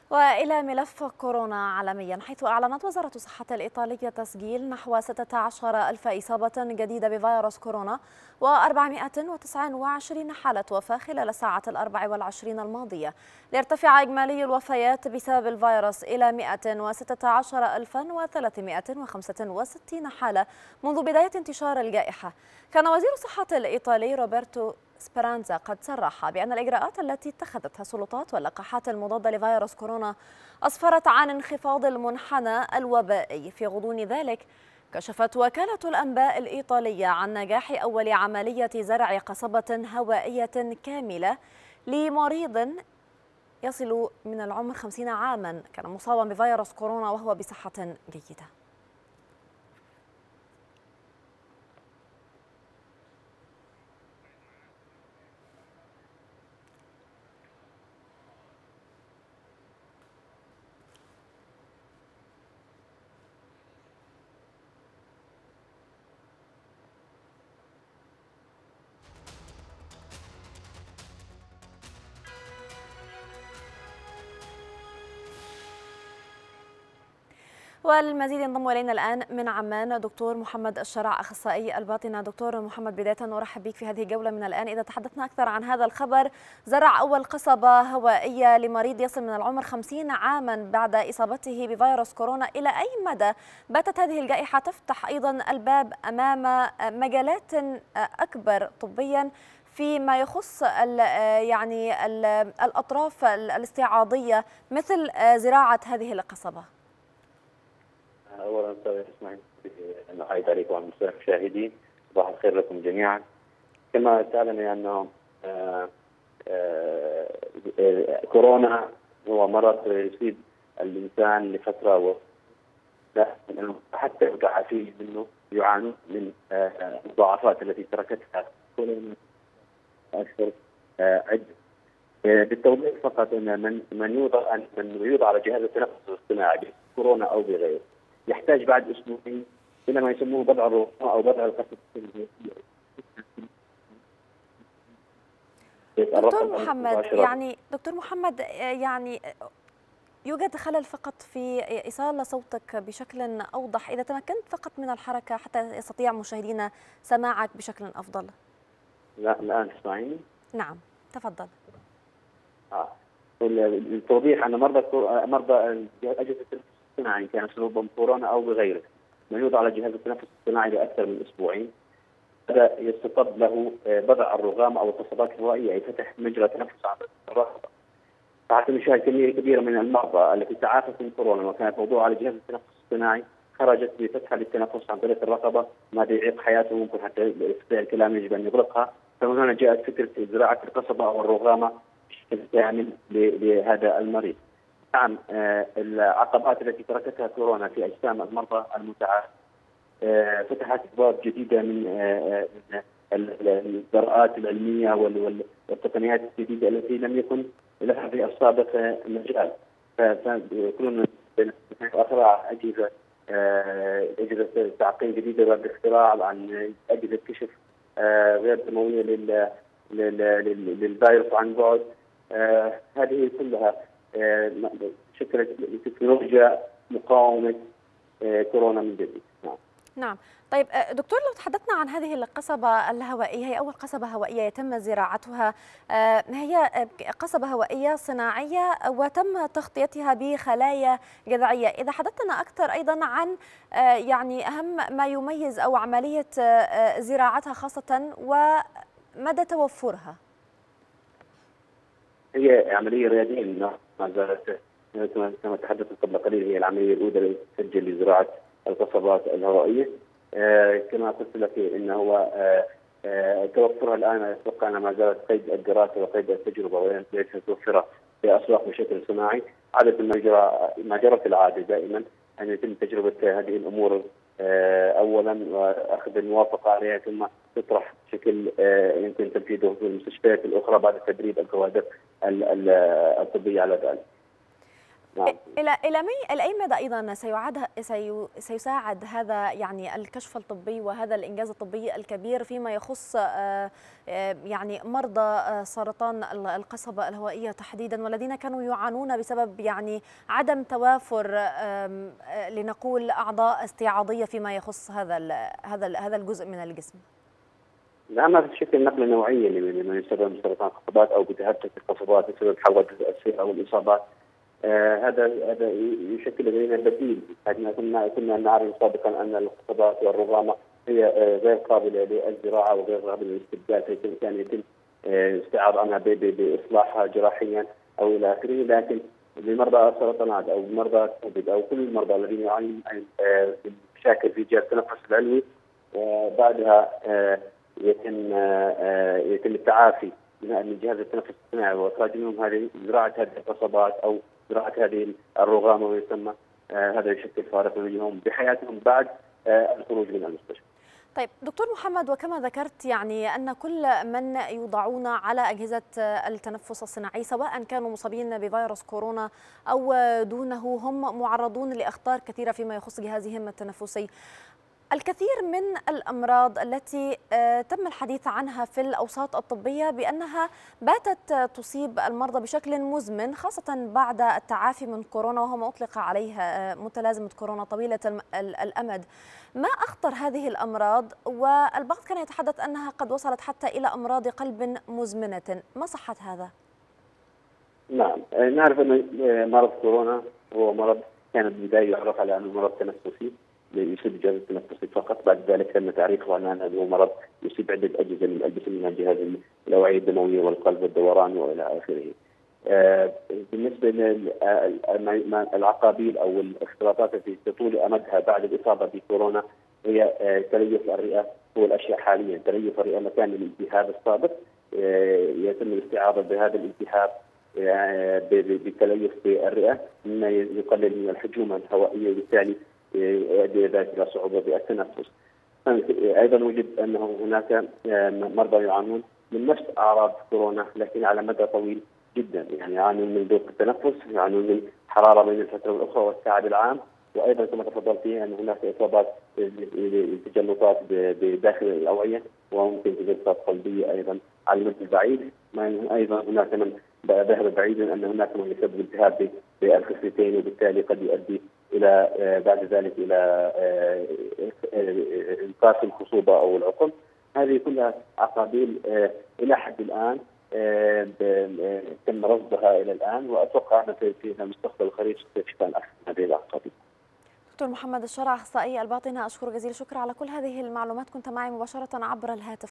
وإلى ملف كورونا عالميا، حيث أعلنت وزارة الصحة الإيطالية تسجيل نحو 16 ألف إصابة جديدة بفيروس كورونا و429 حالة وفاة خلال الساعات 24 الماضية، ليرتفع إجمالي الوفيات بسبب الفيروس إلى 116365 حالة منذ بداية انتشار الجائحة. كان وزير الصحة الإيطالي روبرتو سبرانزا قد صرح بأن الإجراءات التي اتخذتها السلطات واللقاحات المضادة لفيروس كورونا أسفرت عن انخفاض المنحنى الوبائي. في غضون ذلك، كشفت وكالة الأنباء الإيطالية عن نجاح أول عملية زرع قصبة هوائية كاملة لمريض يصل من العمر 50 عاما كان مصابا بفيروس كورونا وهو بصحة جيدة. والمزيد ينضم الينا الان من عمان دكتور محمد الشرع، اخصائي الباطنه. دكتور محمد، بدايه نرحب بك في هذه الجوله من الان. اذا تحدثنا اكثر عن هذا الخبر، زرع اول قصبه هوائيه لمريض يصل من العمر 50 عاما بعد اصابته بفيروس كورونا، الى اي مدى باتت هذه الجائحه تفتح ايضا الباب امام مجالات اكبر طبيا فيما يخص الاطراف الاستعاضيه مثل زراعه هذه القصبه؟ اولا استاذ اسماعيل، نحيي عليكم وعلى المشاهدين. صباح الخير لكم جميعا. كما تعلم انه كورونا هو مرض يصيب الانسان لفتره حتى المتعافين منه يعانون من المضاعفات التي تركتها كورونا اكثر عده. بالتوضيح فقط ان من يوضع على جهاز التنفس الاصطناعي بكورونا او بغيره يحتاج بعد اسبوعين الى ما يسموه بضع الروح او بضع القصب. دكتور محمد، يوجد خلل فقط في إيصال صوتك بشكل أوضح. إذا تمكنت فقط من الحركة حتى يستطيع مشاهدينا سماعك بشكل أفضل. لا الآن تسمعيني؟ نعم تفضل. التوضيح أن مرضى أجهزة التنفس الاصطناعي كان سببهم كورونا أو بغيره من يوضع على جهاز التنفس الاصطناعي لأكثر من أسبوعين بدأ يستطب له بضع الرغام أو القصبات الهوائية، يفتح مجرى تنفس عن الرقبة. حتى نشاهد كمية كبيرة من المرضى التي تعافت من كورونا وكانت موضوع على جهاز التنفس الاصطناعي خرجت بفتحة للتنفس عن طريق الرقبة، ما يعيق حياته، ممكن حتى استطاع الكلام يجب أن يغلقها. فمن هنا جاءت فكرة زراعة القصبة أو الرغامة بشكل كامل لهذا المريض. نعم، العقبات التي تركتها كورونا في أجسام المرضى المتعافى فتحت أبواب جديدة من الجرآت العلمية والتقنيات الجديدة التي لم يكن لها في السابق مجال. فكلنا اختراع أجهزة تعقيم جديدة بالاختراع عن أجهزة كشف غير دموية للفيروس عن بعد. هذه كلها شكلت تكنولوجيا مقاومة كورونا من جديد. نعم. طيب دكتور، لو تحدثنا عن هذه القصبة الهوائية، هي أول قصبة هوائية يتم زراعتها. هي قصبة هوائية صناعية وتم تغطيتها بخلايا جذعية. إذا حدثنا أكثر أيضا عن أهم ما يميز أو عملية زراعتها خاصة ومدى توفرها. هي عملية رياضية ما زالت كما تحدثت قبل قليل، هي العملية الأولى التي تسجل لزراعة القصبات الهوائية. كما قلت لك انه هو توفرها الان اتوقع انها ما زالت قيد الدراسه وقيد التجربه وليس متوفره في الاسواق بشكل صناعي. عاده ما جرت العاده دائما ان يتم تجربه هذه الامور اولا واخذ الموافقه عليها ثم تطرح بشكل يمكن تنفيذه في المستشفيات الاخرى بعد تدريب الكوادر الطبيه على ذلك. نعم. إلى أي مدى أيضا سيساعد هذا يعني الكشف الطبي وهذا الإنجاز الطبي الكبير فيما يخص يعني مرضى سرطان القصبة الهوائية تحديدا، والذين كانوا يعانون بسبب يعني عدم توافر لنقول أعضاء استيعاضية فيما يخص هذا الجزء من الجسم؟ نعم، هذا الشكل نقل نوعيا لمن يصاب بسرطان القصبات او بتهتك القصبات بسبب حوادث السير او الاصابات. هذا يشكل لدينا بديل. كنا نعرف سابقا ان القصبات والرغامه هي غير قابله للزراعه وغير قابله للاستبدال، كان يتم استعاض عنها باصلاحها جراحيا او الى اخره، لكن لمرضى السرطانات او مرضى الكبد او كل المرضى الذين يعانون من مشاكل في الجهاز التنفس العلوي، وبعدها يتم التعافي من جهاز التنفس الصناعي واخراج منهم هذه زراعه هذه القصبات او زراعه هذه الرغامه ويسمى. هذا يشكل فارقا لهم بحياتهم بعد الخروج من المستشفى. طيب دكتور محمد، وكما ذكرت يعني أن كل من يوضعون على أجهزة التنفس الصناعي سواء كانوا مصابين بفيروس كورونا أو دونه هم معرضون لأخطار كثيرة فيما يخص جهازهم التنفسي. الكثير من الأمراض التي تم الحديث عنها في الأوساط الطبية بأنها باتت تصيب المرضى بشكل مزمن، خاصة بعد التعافي من كورونا، وهو ما أطلق عليها متلازمة كورونا طويلة الأمد. ما أخطر هذه الأمراض؟ والبعض كان يتحدث أنها قد وصلت حتى إلى أمراض قلب مزمنة، ما صحة هذا؟ نعم، نعرف أن مرض كورونا هو مرض كان بالبداية يعرف على أنه مرض تنفسي يصيب الجهاز التنفسي فقط. بعد ذلك تم تعريفه على انه مرض يصيب عده اجهزه من الجسم، من الجهاز الاوعيه الدمويه والقلب والدوران والى اخره. بالنسبه للعقابيل او الاختلاطات التي تطول امدها بعد الاصابه بكورونا، هي تليف الرئه. هو الاشياء حاليا تليف الرئه مكان الالتهاب السابق، يتم الاستعاضه بهذا الالتهاب بتليف بالرئه مما يقلل من الحجومه الهوائيه، وبالتالي يؤدي ذلك الى صعوبه بالتنفس. ايضا وجد انه هناك مرضى يعانون من نفس اعراض كورونا لكن على مدى طويل جدا، يعني يعانون من ضيق التنفس، يعانون من حراره بين الفتره والاخرى والتعب العام، وايضا كما تفضلت فيها ان هناك اصابات تجلطات بداخل الاوعيه وممكن تجلطات قلبيه ايضا على المدى البعيد. ايضا هناك من ذهب بعيدا ان هناك من يسبب التهاب بالخصيتين، وبالتالي قد يؤدي الى بعد ذلك الى انقاص الخصوبه او العقم. هذه كلها عقابيل الى حد الان تم رصدها الى الان، واتوقع ان في المستقبل القريب ستكشفان اكثر هذه العقابيل. دكتور محمد الشرع، اخصائي الباطنه، اشكر جزيل الشكر على كل هذه المعلومات، كنت معي مباشره عبر الهاتف.